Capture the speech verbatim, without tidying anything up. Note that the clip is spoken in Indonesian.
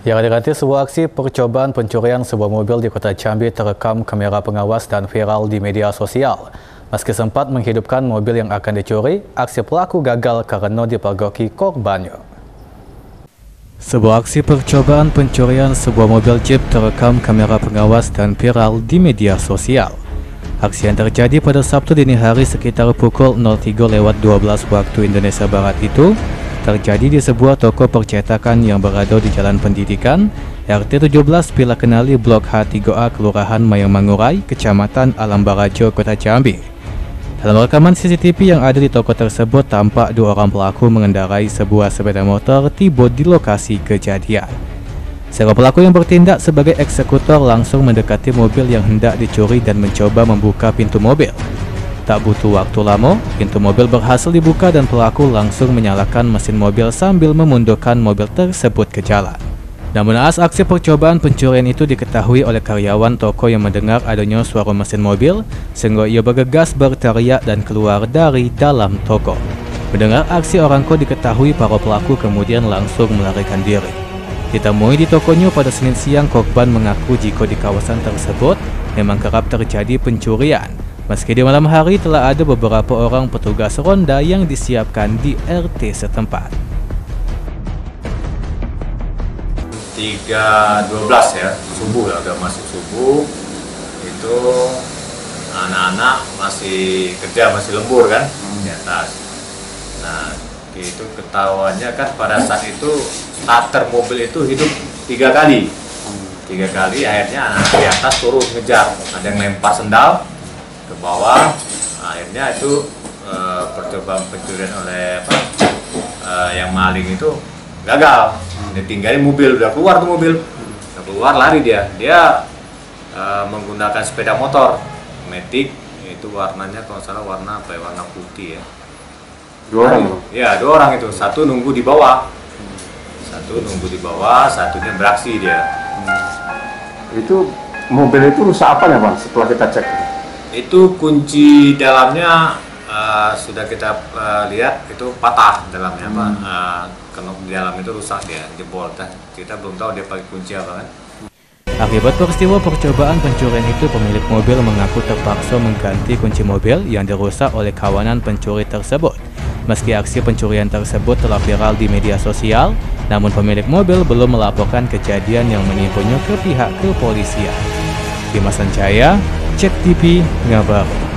Yang dikatakan sebuah aksi percobaan pencurian sebuah mobil di Kota Jambi terekam kamera pengawas dan viral di media sosial. Meski sempat menghidupkan mobil yang akan dicuri, aksi pelaku gagal karena dipergoki korbannya. Sebuah aksi percobaan pencurian sebuah mobil Jeep terekam kamera pengawas dan viral di media sosial. Aksi yang terjadi pada Sabtu dini hari sekitar pukul nol tiga lewat dua belas waktu Indonesia Barat itu terjadi di sebuah toko percetakan yang berada di Jalan Pendidikan R T tujuh belas Bila Kenali Blok H tiga A Kelurahan Mayang-Mangurai, Kecamatan Alam Barajo, Kota Jambi. Dalam rekaman C C T V yang ada di toko tersebut, tampak dua orang pelaku mengendarai sebuah sepeda motor tiba di lokasi kejadian. Seorang pelaku yang bertindak sebagai eksekutor langsung mendekati mobil yang hendak dicuri dan mencoba membuka pintu mobil. Tak butuh waktu lama, pintu mobil berhasil dibuka dan pelaku langsung menyalakan mesin mobil sambil memundurkan mobil tersebut ke jalan. Namun naas aksi percobaan pencurian itu diketahui oleh karyawan toko yang mendengar adanya suara mesin mobil, sehingga ia bergegas berteriak dan keluar dari dalam toko. Mendengar aksi orangko diketahui para pelaku kemudian langsung melarikan diri. Ditemui di tokonya pada Senin siang, korban mengaku jika di kawasan tersebut memang kerap terjadi pencurian. Meski di malam hari telah ada beberapa orang petugas ronda yang disiapkan di R T setempat. tiga dua belas ya, subuh ya, udah masuk subuh. Itu anak-anak masih kerja, masih lembur kan di atas. Nah, itu ketahuannya kan pada saat itu starter mobil itu hidup tiga kali. Tiga kali akhirnya anak di atas turun ngejar, ada yang lempar sendal ke bawah. Akhirnya itu e, percobaan pencurian oleh apa e, yang maling itu gagal. Dia tinggalin mobil, udah keluar tuh mobil, udah keluar lari dia. Dia e, menggunakan sepeda motor Matic, itu warnanya kalau salah warna apa ya, warna putih ya. Dua orang? Ya, dua orang itu. Satu nunggu di bawah, satu nunggu di bawah, satunya beraksi dia. Hmm. Itu mobil itu rusak apa ya Bang setelah kita cek? Itu kunci dalamnya uh, sudah kita uh, lihat itu patah dalamnya, hmm. Pak. Uh, kalau di dalam itu rusak dia, jebol. Kita belum tahu dia pakai kunci apa kan. Akibat peristiwa percobaan pencurian itu, pemilik mobil mengaku terpaksa mengganti kunci mobil yang dirusak oleh kawanan pencuri tersebut. Meski aksi pencurian tersebut telah viral di media sosial, namun pemilik mobil belum melaporkan kejadian yang menimpanya ke pihak kepolisian. Dimas Sancaya, Cek T V, Ngabar.